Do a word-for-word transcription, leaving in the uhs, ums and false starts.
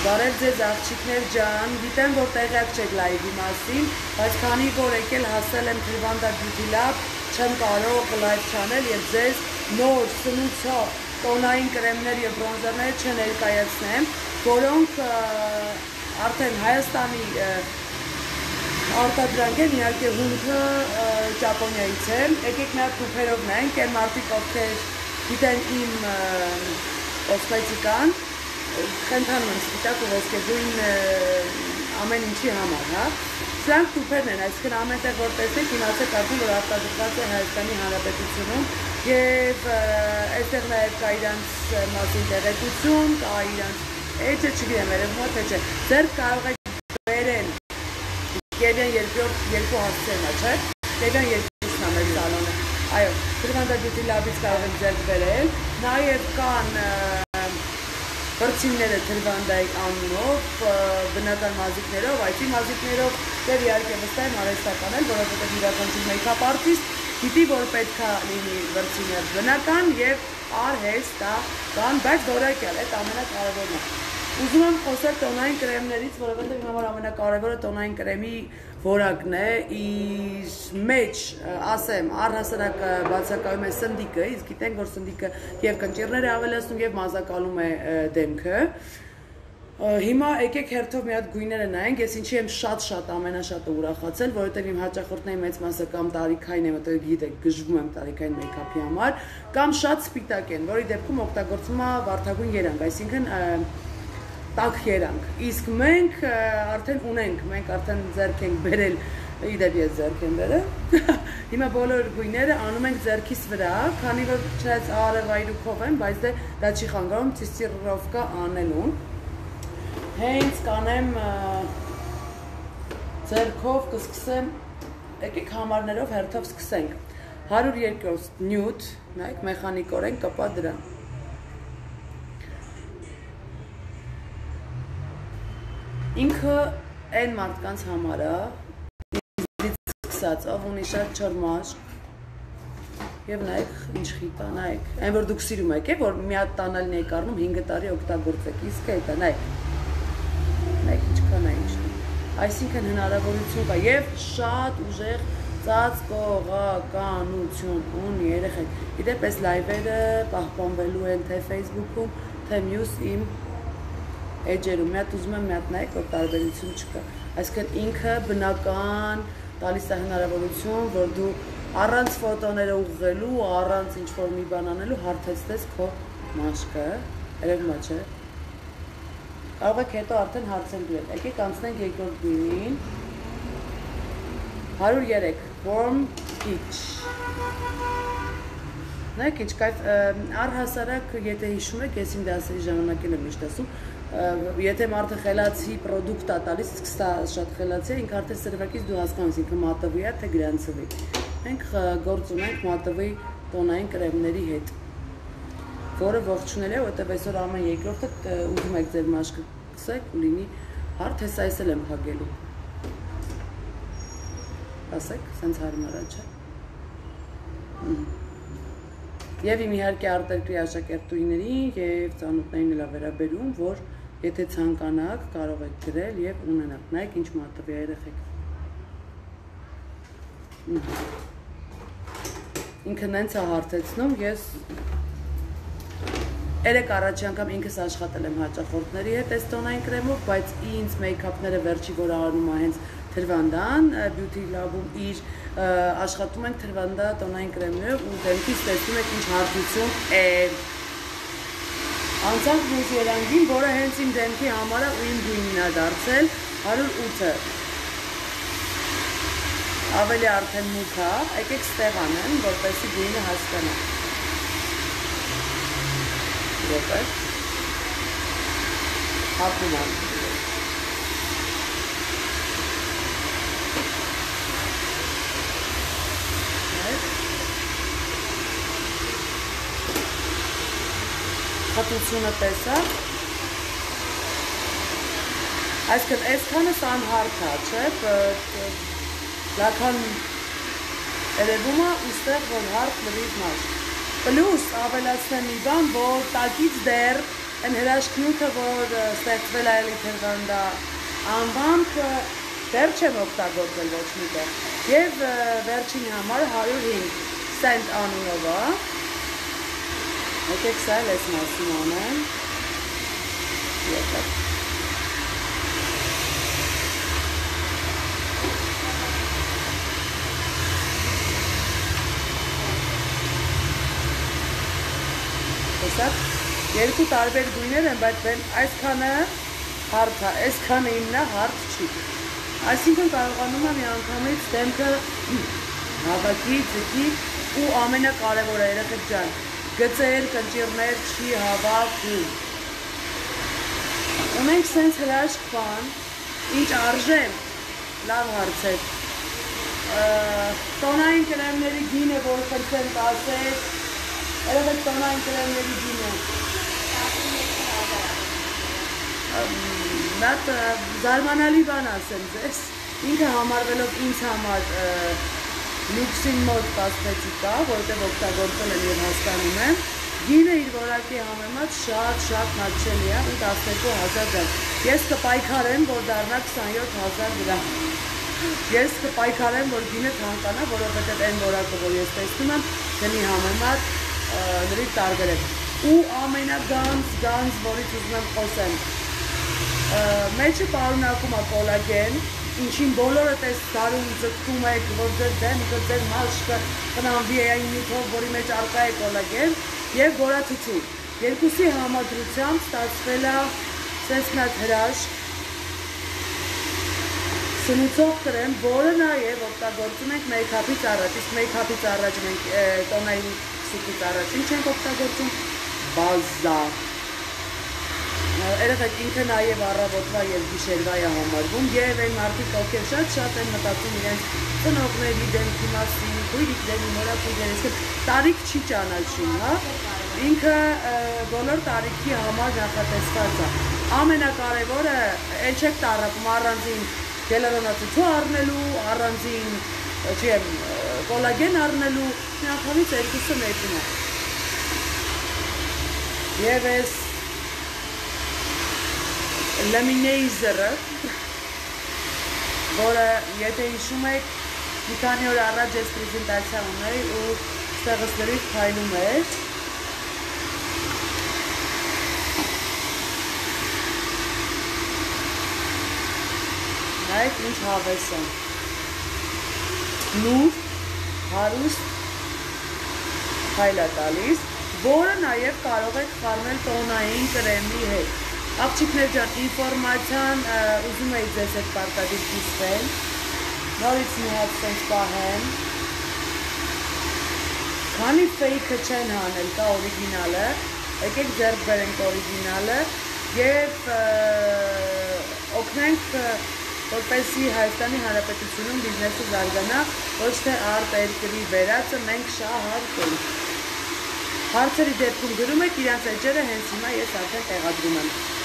Բարև ձեզ աղջիկներ ջան, գիտեմ որ տեղյակ չեք լայվի մասին, բայց քանի որ եկել հասել եմ Trivanda Beauty Lab, չեմ կարող լայվ չանել եւ ձեզ նոր սնուցող տոնային կրեմներ եւ բրոնզերներ չներկայացնեմ, որոնք արդեն Հայաստանի արտադրանք են, իհարկե հումքը Ճապոնիայից է, եկեք մի հատ թուփերով նայենք, այն մարդիկ ովքեր գիտեն իմ կոսմետիկան, խնդանում եմ սպիտակ ու ոսկեգույն ամեն ինչի համար, հա։ Սրանք թուփերն են, այսինքն ամենտեղ որ տեսեք, իմացեք արդեն որ արտադրված է Հայաստանի Հանրապետությունում եւ այստեղ նաեւ կա իրանց մասին տեղեկություն, կա իրանց էջը, չգիտեմ, երևում է թե չէ։ Ձեր կարող եք բերել Կևյան երկու հասցենա, չէ՞։ Կևյան երկուսն է մեր սալոնը։ Այո, Trivanda Beauty Lab-ից կարող եք ձեր բերել, նաեւ կան վրձինները Trivanda-ի անունով, բնական մազիկներով, այդի մազիկներով եւ իհարկե վստահ եմ արհեստական էլ, որովհետեւ յուրաքանչյուր մեյքափ արտիստ գիտի, որ պետք է լինի վրձինը բնական եւ արհեստական, բայց որակյալ, այդ ամենակարևորն է։ Ուզում եմ խոսել տոնային կրեմներից, որովհետեւ իմ համար ամենակարևորը տոնային կրեմի որակն է, իր մեջ, ասեմ, առհասարակ բացակայում է սնդիկը, իսկ գիտենք, որ սնդիկը եւ կնճիռներ է ավելացնում եւ մազակալում է դեմքը։ Հիմա եկեք հերթով մի հատ գույները նայենք, ես ինչի եմ շատ-շատ ամենաշատը ուրախացել, որովհետև իմ հաճախորդների մեծ մասը կամ տարիքային եմ, որտեղ գիտեք, գժվում եմ տարիքային մեյքափի համար, կամ շատ սպիտակ են, որի դեպքում օգտագործվում է վարդագույն երանգ, այսինքն տաք երանգ, իսկ մենք արդեն ունենք, մենք արդեն ձեռք ենք բերել, իդեպ ես ձեռք եմ բերել, հիմա բոլոր գույները անում ենք ձեռքիս վրա, քանի որ չնայած արևայրուքով եմ, բայց դա չի խանգարում տեստիրովկա անելուն, հենց կանեմ ձեռքով կսկսեմ, եկեք համարներով հերթով սկսենք, հարյուր երկու նյութ, նայեք մեխանիկորեն կպա դրան։ Ինքը այն մարդկանց համար է, ինձից սկսած, ով ունի շատ չոր մաշկ, եւ նայեք ինչ խիտ է, նայեք, այն որ դուք սիրում եք, որ մի հատ տանալին եք առնում հինգ տարի օգտագործեք, իսկ այդ է, նայեք, նայեք ինչքան է ինչ, այսինքն հնարավորություն կա եւ շատ ուժեղ ծածկողականություն ունի երեխեք, իդեպ այս լայվերը պահպանվելու են թե Facebook-ում, թե մյուս իմ էջերում, մի հատ ուզում եմ մի հատ նայեք, որ տարբերություն չկա, այսինքն ինքը բնական տալիս է հնարավորություն, որ դու առանց ֆոտոները ուղղելու, առանց ինչ-որ մի բան անելու հարթեցնես քո մաշկը, երևում է, չէ՞։ Կարող եք հետո արդեն հարցեր գրել, եկեք անցնենք երկրորդ գույնին, հարյուր երեք, Warm Peach, նայեք ինչ կայֆ, առհասարակ, եթե հիշում եք, ես իմ դասերի ժամանակել եմ միշտ ասում, եթե մարդը խելացի պրոդուկտ է տալիս, իսկ սա շատ խելացի է, ինքը արդեն սրվակից դու հասկանաս, ինքը մատովի է, թե գրանցվի։ Մենք գործ ունենք մատովի տոնային կրեմների հետ, որը ողջունել է, որտեղ այսօր ամեն երկրորդը ուզում եք ձեր մաշկը կսեք ու լինի հարթ, հեսա այս էլ եմ հագելու։ Ասեք, սենց հարմար է, չէ։ Եվ իմ իհարկե արտերկրի աշակերտուհիներին եւ ծանոթներին էլ վերաբերում, որ եթե ցանկանաք, կարող եք գրել եւ ունենաք։ Նայեք ինչ մատով է երեխեք։ Ինքը նենց է հարթեցնում, ես երեք առաջի անգամ ինքս աշխատել եմ հաճախորդների հետ այս տոնային կրեմով, բայց ինձ մեյքափները վերջի որ անում է հենց Trivanda-ն, Beauty Lab-ում իր աշխատում ենք Trivanda տոնային կրեմներով ու դեմքից տեսնում եք ինչ հարթություն է։ Անցանք մյուս երանգին, որը հենց իմ դեմքի համար է ու իմ գույնն է դարձել հարյուր ութը։ Ավելի արդեն մուգ է, եկեք ստեղ անեմ, որպեսզի գույնը հասկանա։ Եկե։ Հապում եմ։ Խտությունը տեսակ, այսքան այսքանը սան հարթ է, չէ, լաքան երևում է ուստեղ, որ հարթ լրիվ մաշկ։ Պլուս ավելացնեմ մի բան, որ տակից դեռ Այն հրաշքնյութը, որ ստեղծվել է Լիթերվանդա անվամբ, դեռ չեմ օգտագործել ոչ մի տեղ։ Եվ վերջին համար հարյուր հինգ սենտ անունով է։ Եկեք սա էլ ես մասում անեմ։ Եկեք։ Տեսակ, երկու տարբեր գույներ են, բայց այսքանը հարթ է, այսքանը իմնա հարթ չի։ Այսինքն կարողանում եմ միանգամից դեմքը հավաքի, ձգի ու ամենակարևորը երեխեք ջան, գծեր, կնճիռներ չի հավաքում։ Ունենք սենց հրաշք բան, ինչ արժեմ, լավ հարց է։ Տոնային կրեմների գինը, որ խնդրեմ տասեք, երևեք տոնային կրեմների գինը։ Նատ զարմանալի բան ասեմ ձեզ, ինքը համարվելով ինձ համար լյուքսին մոտ կասմետիկ է, որտեղ օգտագործել եմ և հասկանում եմ, գինը իր որակի համեմատ շատ շատ մատչելի է, ու տասներկու հազար դրամ։ Ես կպայքարեմ, որ դառնա քսանյոթ հազար դրամ։ Ես կպայքարեմ, որ գինը թանկանա, որովհետև այն որակը, որ ես տեսնում եմ, գնի համեմատ լրիվ տարբեր է։ Ու ամենագանձ, գանձ, որից ուզում եմ խոսեմ, մեջը պարունակում է կոլագեն, ինչին բոլորը տես դարում ձգտում եք, որ ձեր դեմքը, ձեր մաշկը խնամվի է այն նյութով, որի մեջ արկա է կոլագեն, և բորաթթու։ Երկուսի համադրությամբ ստացվել է սենց մի հատ հրաշք, սնուցող կրեմ, որը նաև օգտագործում ենք մեյքափից առաջ, իսկ մեյքափից առաջ մենք տոնային սուկից առաջ ինչ ենք օգտագործում, բազա։ Երեխեք ինքը նաև առավոտվա և գիշերվա է համարվում և այն մարդիկ, ովքեր շատ-շատ են մտածում իրենց ծնողների դեմքի մասին, քույրիկների, մորաքույրների, տարիք չի ճանաչում, հա։ Ինքը բոլոր տարիքի համար նախատեսված է։ Ամենակարևորը էլ չեք տառապում առանձին գելերոնացիթու առնելու, առանձին չեմ կոլագեն առնելու, միանգամից երկուսը մեկն է։ Եվ ես լամինեյզերը, որը եթե հիշում եք, մի քանի օր առաջ ես պրեզենտացիա ունեի ու ստեղս լրիվ փայլում էր։ Նայեք ինչ հավես է։ Նուր, հարուստ փայլ է տալիս, որը նաև կարող եք խառնել տոնային կրեմի հետ։ Աղջիկներ ջան, ինֆորմացիան ուզում էի ձեզ հետ պարտադիր կիսվել, նորից մի հատ սենց պահեմ, քանի ֆեյքը չեն հանել, կա օրիգինալը, եկեք ձեռք բերենք օրիգինալը և օգնենք, որպեսզի Հայաստանի Հանրապետությունում բիզնեսը զարգանա, ոչ թե արտերկրի վերածը մենք շահարկենք։ Հարցերի դեպքում գրում եք, իրանց էջերը հենց հիմա ես արդեն տեղադրում եմ։